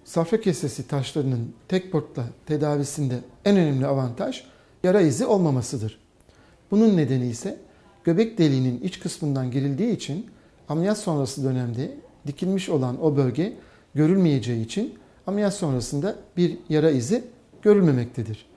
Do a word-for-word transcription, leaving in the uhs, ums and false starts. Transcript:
Safra kesesi taşlarının tek portla tedavisinde en önemli avantaj yara izi olmamasıdır. Bunun nedeni ise göbek deliğinin iç kısmından girildiği için ameliyat sonrası dönemde dikilmiş olan o bölge görülmeyeceği için ameliyat sonrasında bir yara izi görülmemektedir.